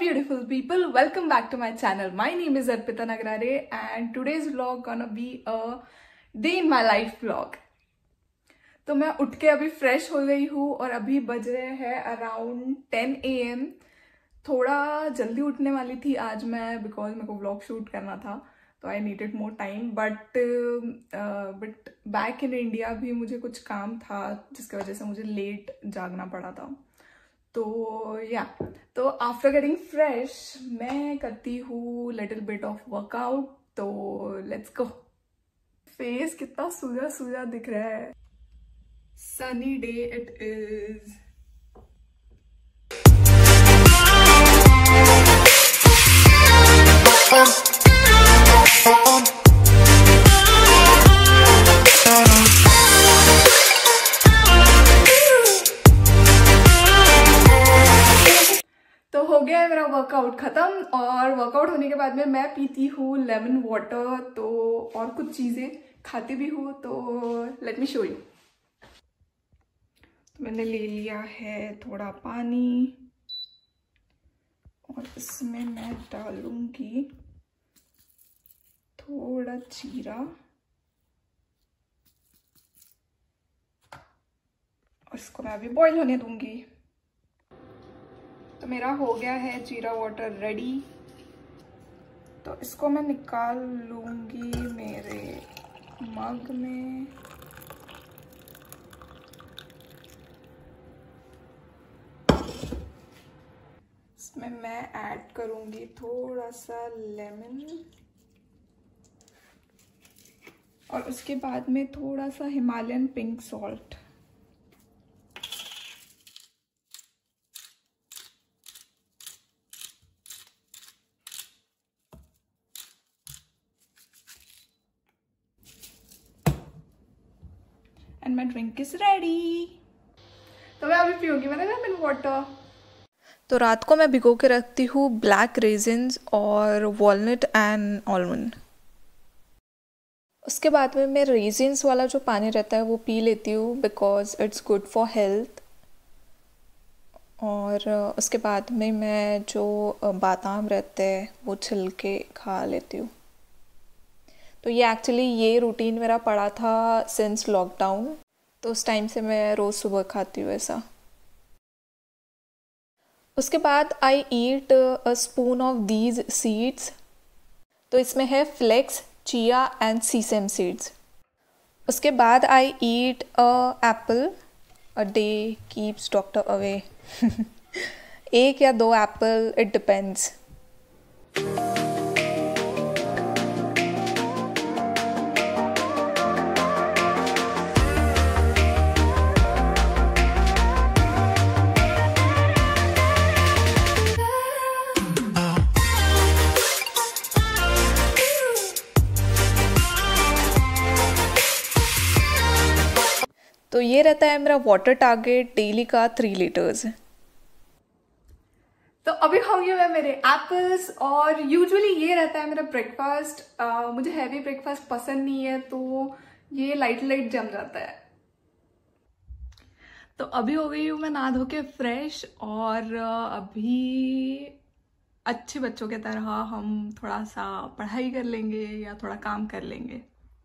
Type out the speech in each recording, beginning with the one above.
beautiful people, welcome back to my channel. My name is Arpita Nagrare and today's vlog gonna be a day in my life vlog. तो मैं उठ के अभी fresh हो गई हूँ और अभी बज रहे हैं अराउंड 10 AM। थोड़ा जल्दी उठने वाली थी आज मैं बिकॉज मेरे को व्लॉग शूट करना था, तो I needed more time. But back in India भी मुझे कुछ काम था जिसकी वजह से मुझे लेट जागना पड़ा था। तो तो आफ्टर गेटिंग फ्रेश मैं करती हूँ लिटिल बिट ऑफ वर्कआउट। तो लेट्स गो। फेस कितना सूजा सूजा दिख रहा है। Sunny day it is. तो हो गया है मेरा वर्कआउट खत्म और वर्कआउट होने के बाद में मैं पीती हूँ लेमन वाटर, तो और कुछ चीजें खाती भी हूँ। तो लेट मी शो यू। तो मैंने ले लिया है थोड़ा पानी और इसमें मैं डालूंगी थोड़ा जीरा और इसको मैं अभी बॉईल होने दूंगी। तो मेरा हो गया है जीरा वाटर रेडी। तो इसको मैं निकाल लूंगी मेरे मग में। इसमें मैं ऐड करूंगी थोड़ा सा लेमन और उसके बाद में थोड़ा सा Himalayan pink salt. And my drink is ready. तो मैं अभी पीऊंगी मैंने लेमन वाटर। तो रात को मैं भिगो के रखती हूँ ब्लैक रेजिन्स और वॉलनट एंड आलमंड। उसके बाद में मैं रेजिन्स वाला जो पानी रहता है वो पी लेती हूँ because it's good for health. और उसके बाद में मैं जो बादाम रहते हैं वो छिलके खा लेती हूँ। तो ये रूटीन मेरा पड़ा था सिंस लॉकडाउन, तो उस टाइम से मैं रोज़ सुबह खाती हूँ ऐसा। उसके बाद I eat a spoon of these seeds. तो इसमें है flax, chia and sesame seeds. उसके बाद I eat a apple a day keeps doctor away. एक या दो एप्पल, इट डिपेंड्स। तो ये रहता है मेरा वाटर टारगेट डेली का 3 लीटर्स। तो अभी हो गया मैं मेरे एप्पल्स और यूजुअली ये रहता है मेरा ब्रेकफास्ट। मुझे हैवी ब्रेकफास्ट पसंद नहीं है, तो ये लाइट लाइट जम जाता है। तो अभी हो गई हूँ मैं नहा धो के फ्रेश और अभी अच्छे बच्चों की तरह हम थोड़ा सा पढ़ाई कर लेंगे या थोड़ा काम कर लेंगे।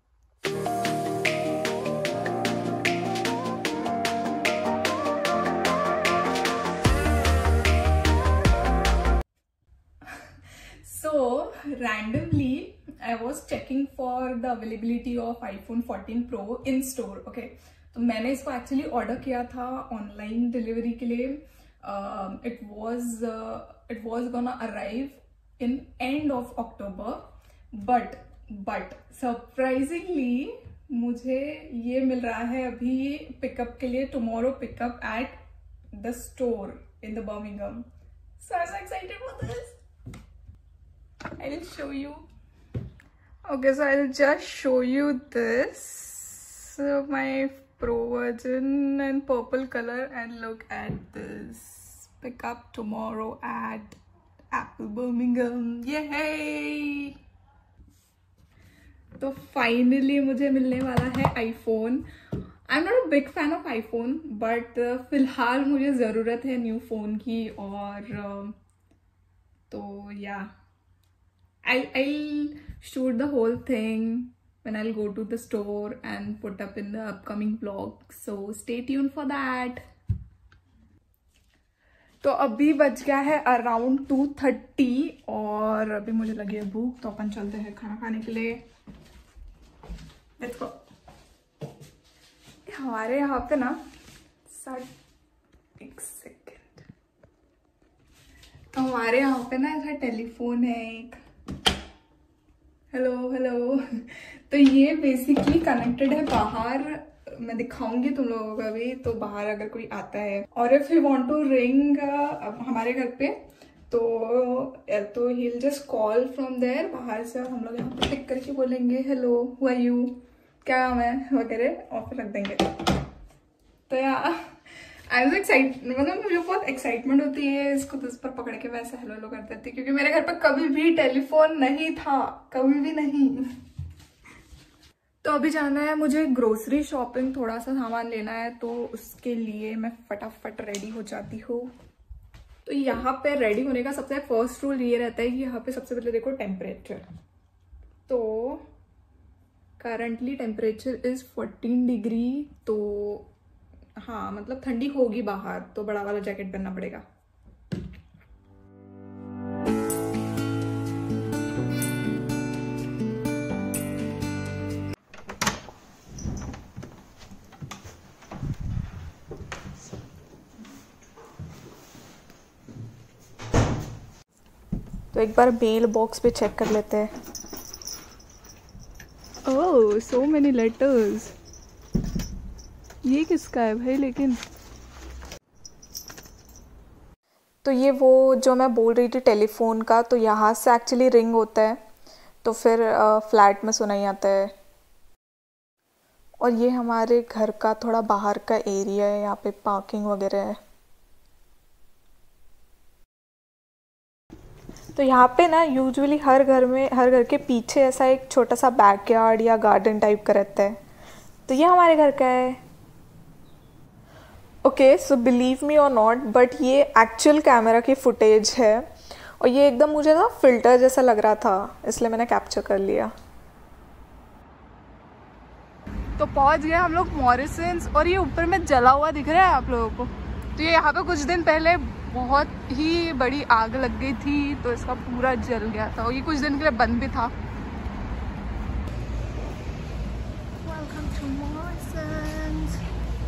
So randomly I was checking for the availability of iPhone 14 Pro in store. Okay, तो मैंने इसको एक्चुअली ऑर्डर किया था ऑनलाइन डिलीवरी के लिए। It was gonna arrive in end of October, but surprisingly मुझे ये मिल रहा है अभी पिकअप के लिए, tomorrow pickup at the store in the Birmingham. So I'm so excited for this. I'll show you. Okay, so I'll just show you this. So my Pro version in purple color, and look at this. Pick up tomorrow at Apple Birmingham. Yay! तो finally मुझे मिलने वाला है iPhone. I am not a big fan of iPhone, but फिलहाल मुझे ज़रूरत है new phone की और तो या I'll shoot the whole thing when I'll go to the store and put up in the upcoming vlog. So stay tuned for that. तो अभी बज गया है अराउंड 2:30 और अभी मुझे लगी है भूख, तो अपन चलते हैं खाना खाने के लिए। Let's go. हमारे यहाँ पे ना एक सेकेंड, हमारे यहाँ पे ना ऐसा टेलीफोन है एक, हेलो हेलो। तो ये बेसिकली कनेक्टेड है बाहर, मैं दिखाऊंगी तुम लोगों को अभी। तो बाहर अगर कोई आता है और if you want to ring हमारे घर पे तो he will just call from there, बाहर से हम लोग यहाँ पे पिक करके बोलेंगे हेलो हु आर यू, क्या नाम है वगैरह, और फिर रख देंगे। तो यार आई वाज एक्साइटेड, मतलब मुझे बहुत एक्साइटमेंट होती है इसको तो इस पर पकड़ के वैसे हेलो हेलो कर देती, क्योंकि मेरे घर पर कभी भी टेलीफोन नहीं था, कभी भी नहीं। तो अभी जाना है मुझे ग्रोसरी शॉपिंग, थोड़ा सा सामान लेना है, तो उसके लिए मैं फटाफट रेडी हो जाती हूँ। तो यहाँ पे रेडी होने का सबसे फर्स्ट रूल ये रहता है कि यहाँ पे सबसे पहले देखो टेम्परेचर। तो करंटली टेम्परेचर इज 14 डिग्री, तो हाँ मतलब ठंडी होगी बाहर, तो बड़ा वाला जैकेट पहनना पड़ेगा। तो एक बार मेल बॉक्स पे चेक कर लेते हैं। ओह सो मेनी लेटर्स, ये किसका है भाई लेकिन। तो ये वो जो मैं बोल रही थी टेलीफोन का, तो यहाँ से एक्चुअली रिंग होता है, तो फिर फ्लैट में सुनाई आता है। और ये हमारे घर का थोड़ा बाहर का एरिया है, यहाँ पे पार्किंग वगैरह है। तो यहाँ पे ना यूजुअली हर घर के पीछे ऐसा एक छोटा सा बैकयार्ड या गार्डन टाइप का रहता है, तो ये हमारे घर का है। ओके सो बिलीव मी और नॉट, बट ये एक्चुअल कैमरा की फुटेज है, और ये एकदम मुझे ना फिल्टर जैसा लग रहा था, इसलिए मैंने कैप्चर कर लिया। तो पहुंच गए हम लोग मॉरिसन्स, और ये ऊपर में जला हुआ दिख रहा है आप लोगों को। तो ये यहाँ पे कुछ दिन पहले बहुत ही बड़ी आग लग गई थी, तो इसका पूरा जल गया था, और ये कुछ दिन के लिए बंद भी था। Welcome to Morrisons.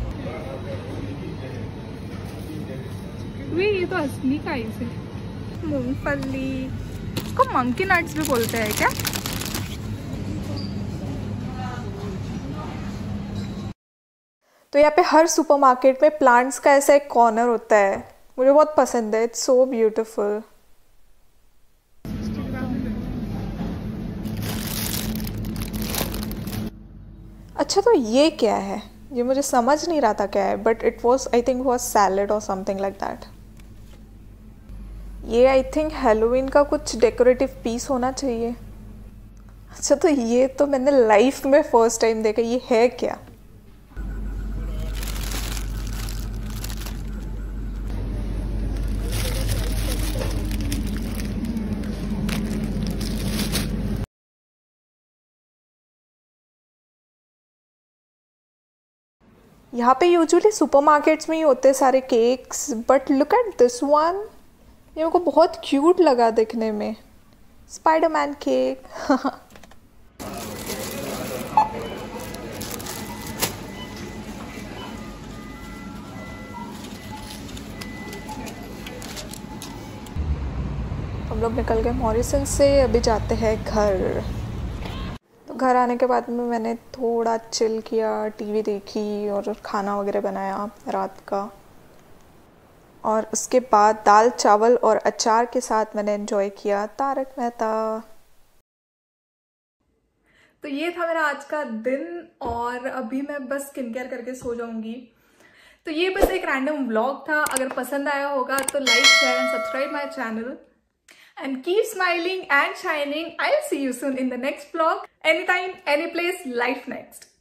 ये तो असली का ही है, मूंगफली, इसको मंकी नट्स भी बोलते हैं क्या? तो यहाँ पे हर सुपरमार्केट में प्लांट्स का ऐसा एक कॉर्नर होता है, मुझे बहुत पसंद है, इट्स सो ब्यूटीफुल। अच्छा तो ये क्या है, ये मुझे समझ नहीं रहा था क्या है, but it was I think was salad और समथिंग लाइक दैट। ये आई थिंक हैलोवीन का कुछ डेकोरेटिव पीस होना चाहिए। अच्छा तो ये तो मैंने लाइफ में फर्स्ट टाइम देखा, ये है क्या? यहाँ पे यूजुअली सुपरमार्केट्स में ही होते हैं सारे cakes, but look at this one, ये मेरे को बहुत क्यूट लगा देखने में, स्पाइडरमैन केक। हम लोग निकल गए मॉरिसन से, अभी जाते हैं घर। तो घर आने के बाद में मैंने थोड़ा चिल किया, टीवी देखी और खाना वगैरह बनाया रात का, और उसके बाद दाल चावल और अचार के साथ मैंने एंजॉय किया तारक मेहता। तो ये था मेरा आज का दिन, और अभी मैं बस स्किन केयर करके सो जाऊंगी। तो ये बस एक रैंडम व्लॉग था, अगर पसंद आया होगा तो like share and subscribe my channel and keep smiling and shining. I'll see you soon in the next vlog. Anytime, any place, life next.